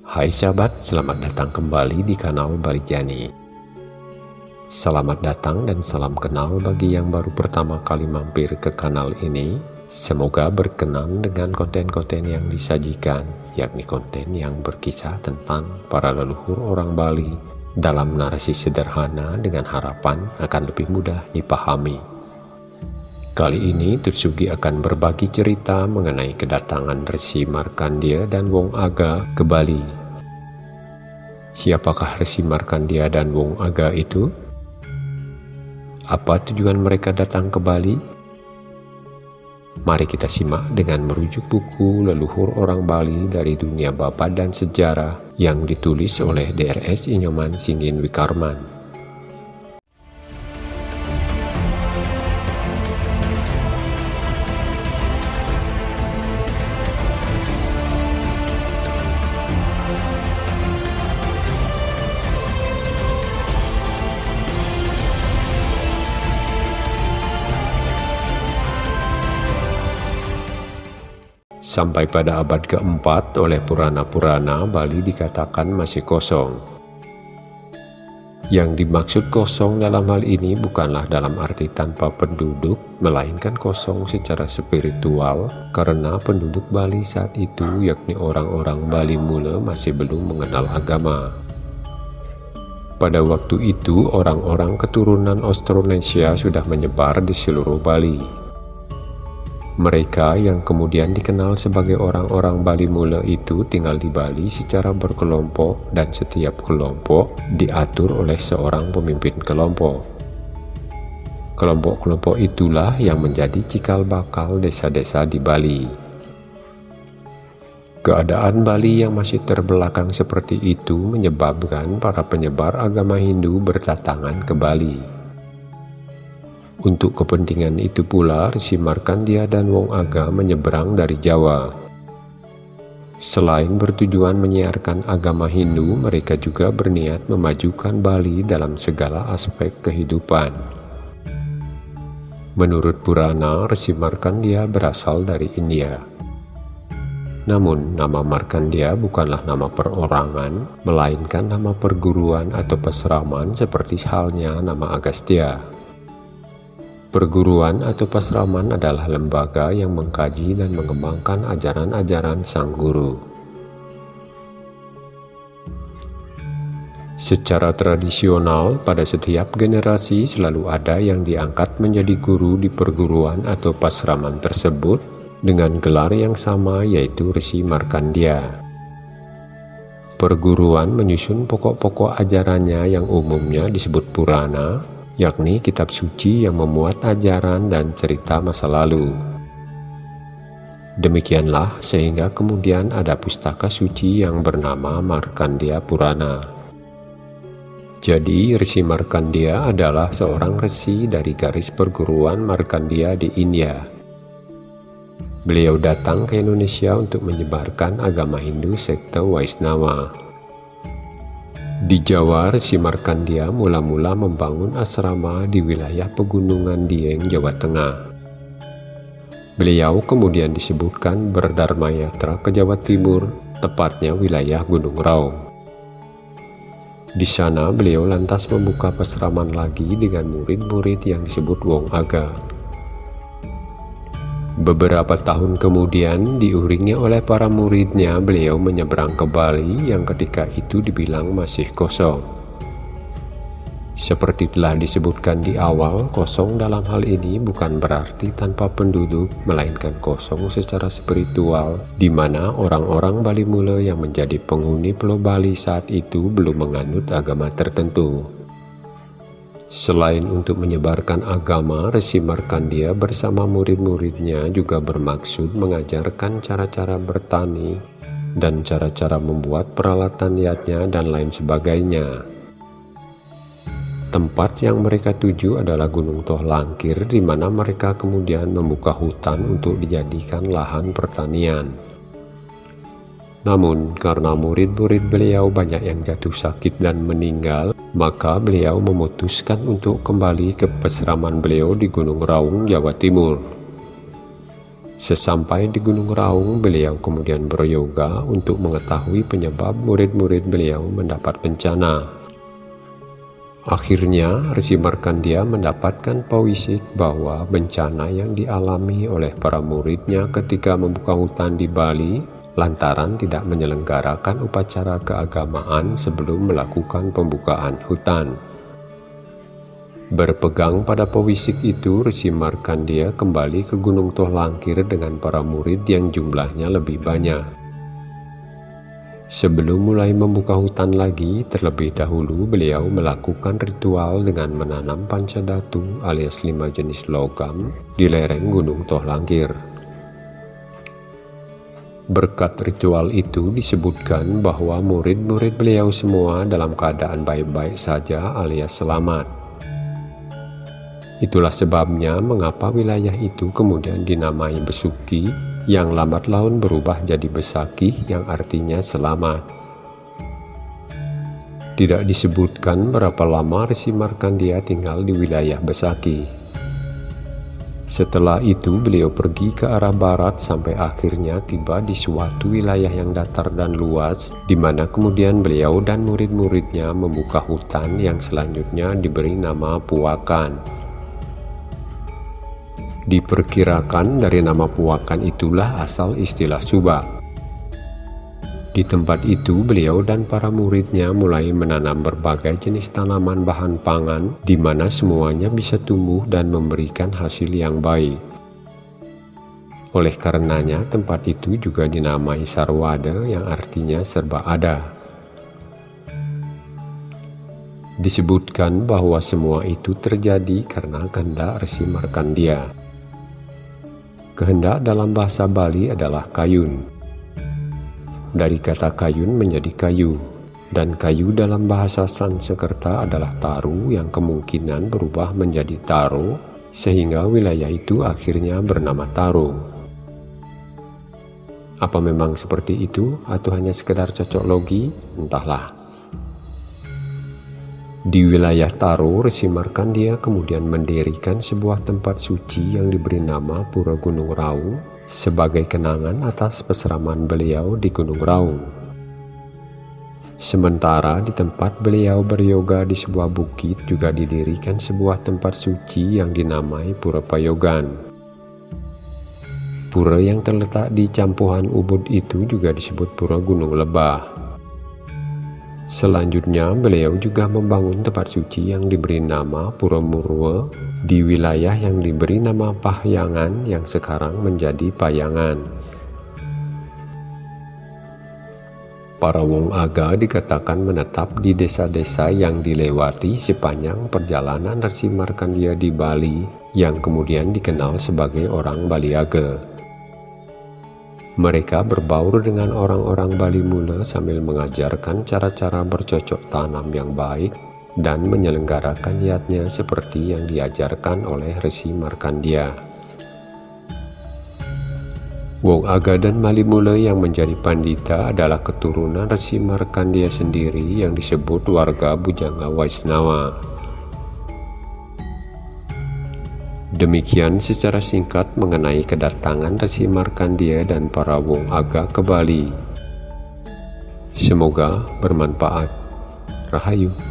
Hai sahabat, selamat datang kembali di kanal Bali Jani. Selamat datang dan salam kenal bagi yang baru pertama kali mampir ke kanal ini. Semoga berkenan dengan konten-konten yang disajikan, yakni konten yang berkisah tentang para leluhur orang Bali dalam narasi sederhana dengan harapan akan lebih mudah dipahami. Kali ini Tutsugi akan berbagi cerita mengenai kedatangan Resi Markandia dan Wong Aga ke Bali. Siapakah Resi Markandia dan Wong Aga itu? Apa tujuan mereka datang ke Bali? Mari kita simak dengan merujuk buku Leluhur Orang Bali dari Dunia Bapa dan Sejarah yang ditulis oleh Drs Inyoman Singgin Wikarman. Sampai pada abad keempat oleh Purana-Purana, Bali dikatakan masih kosong. Yang dimaksud kosong dalam hal ini bukanlah dalam arti tanpa penduduk, melainkan kosong secara spiritual, karena penduduk Bali saat itu, yakni orang-orang Bali Mula, masih belum mengenal agama. Pada waktu itu, orang-orang keturunan Austronesia sudah menyebar di seluruh Bali. Mereka yang kemudian dikenal sebagai orang-orang Bali Mula itu tinggal di Bali secara berkelompok dan setiap kelompok diatur oleh seorang pemimpin kelompok. Kelompok-kelompok itulah yang menjadi cikal bakal desa-desa di Bali. Keadaan Bali yang masih terbelakang seperti itu menyebabkan para penyebar agama Hindu berdatangan ke Bali. Untuk kepentingan itu pula, Resi Markandia dan Wong Aga menyeberang dari Jawa. Selain bertujuan menyiarkan agama Hindu, mereka juga berniat memajukan Bali dalam segala aspek kehidupan. Menurut Purana, Resi Markandia berasal dari India. Namun, nama Markandia bukanlah nama perorangan, melainkan nama perguruan atau pasraman seperti halnya nama Agastya. Perguruan atau pasraman adalah lembaga yang mengkaji dan mengembangkan ajaran-ajaran sang guru. Secara tradisional, pada setiap generasi selalu ada yang diangkat menjadi guru di perguruan atau pasraman tersebut dengan gelar yang sama, yaitu Resi Markandia. Perguruan menyusun pokok-pokok ajarannya yang umumnya disebut Purana, yakni kitab suci yang memuat ajaran dan cerita masa lalu. Demikianlah sehingga kemudian ada pustaka suci yang bernama Markandia Purana. Jadi Resi Markandia adalah seorang resi dari garis perguruan Markandia di India. Beliau datang ke Indonesia untuk menyebarkan agama Hindu sekte Waisnawa. Di Jawa, Resi Markandia mula-mula membangun asrama di wilayah Pegunungan Dieng, Jawa Tengah. Beliau kemudian disebutkan berdharma yatra ke Jawa Timur, tepatnya wilayah Gunung Raung. Di sana beliau lantas membuka pasraman lagi dengan murid-murid yang disebut Wong Aga. Beberapa tahun kemudian, diiringi oleh para muridnya, beliau menyeberang ke Bali yang ketika itu dibilang masih kosong. Seperti telah disebutkan di awal, kosong dalam hal ini bukan berarti tanpa penduduk, melainkan kosong secara spiritual, di mana orang-orang Bali Mula yang menjadi penghuni Pulau Bali saat itu belum menganut agama tertentu. Selain untuk menyebarkan agama, Resi Markandia bersama murid-muridnya juga bermaksud mengajarkan cara-cara bertani dan cara-cara membuat peralatan yatnya dan lain sebagainya. Tempat yang mereka tuju adalah Gunung Toh Langkir, di mana mereka kemudian membuka hutan untuk dijadikan lahan pertanian. Namun, karena murid-murid beliau banyak yang jatuh sakit dan meninggal, maka beliau memutuskan untuk kembali ke pasraman beliau di Gunung Raung, Jawa Timur. Sesampai di Gunung Raung, beliau kemudian beryoga untuk mengetahui penyebab murid-murid beliau mendapat bencana. Akhirnya, Resi Markandeya mendapatkan pawisik bahwa bencana yang dialami oleh para muridnya ketika membuka hutan di Bali lantaran tidak menyelenggarakan upacara keagamaan sebelum melakukan pembukaan hutan. Berpegang pada pawisik itu, Resi Markandeya kembali ke Gunung Tohlangkir dengan para murid yang jumlahnya lebih banyak. Sebelum mulai membuka hutan lagi, terlebih dahulu beliau melakukan ritual dengan menanam pancadatu alias 5 jenis logam di lereng Gunung Tohlangkir. Berkat ritual itu disebutkan bahwa murid-murid beliau semua dalam keadaan baik-baik saja alias selamat. Itulah sebabnya mengapa wilayah itu kemudian dinamai Besuki, yang lambat laun berubah jadi Besakih yang artinya selamat. Tidak disebutkan berapa lama Resi Markandeya tinggal di wilayah Besakih. Setelah itu beliau pergi ke arah barat sampai akhirnya tiba di suatu wilayah yang datar dan luas, di mana kemudian beliau dan murid-muridnya membuka hutan yang selanjutnya diberi nama Puakan. Diperkirakan dari nama Puakan itulah asal istilah Subak. Di tempat itu beliau dan para muridnya mulai menanam berbagai jenis tanaman bahan pangan di mana semuanya bisa tumbuh dan memberikan hasil yang baik. Oleh karenanya tempat itu juga dinamai Sarwada yang artinya serba ada. Disebutkan bahwa semua itu terjadi karena kehendak Resi Markandeya. Kehendak dalam bahasa Bali adalah kayun. Dari kata kayun menjadi kayu, dan kayu dalam bahasa Sanskerta adalah taru yang kemungkinan berubah menjadi taro, sehingga wilayah itu akhirnya bernama Taro. Apa memang seperti itu atau hanya sekedar cocok logi? Entahlah. Di wilayah Taro, Resi Markandeya kemudian mendirikan sebuah tempat suci yang diberi nama Pura Gunung Raung sebagai kenangan atas peseraman beliau di Gunung Raung. Sementara di tempat beliau beryoga di sebuah bukit juga didirikan sebuah tempat suci yang dinamai Pura Payogan. Pura yang terletak di Campuhan Ubud itu juga disebut Pura Gunung Lebah. Selanjutnya beliau juga membangun tempat suci yang diberi nama Pura Murwa di wilayah yang diberi nama Pahyangan yang sekarang menjadi Payangan. Para wong aga dikatakan menetap di desa-desa yang dilewati sepanjang perjalanan Resi Markandeya di Bali yang kemudian dikenal sebagai orang Baliaga. Mereka berbaur dengan orang-orang Bali Mula sambil mengajarkan cara-cara bercocok tanam yang baik dan menyelenggarakan niatnya seperti yang diajarkan oleh Resi Markandeya. Wong Aga dan Bali Mula yang menjadi pandita adalah keturunan Resi Markandeya sendiri yang disebut warga Bujanga Waisnawa. Demikian secara singkat mengenai kedatangan Resi Markandeya dan para wong aga ke Bali. Semoga bermanfaat. Rahayu.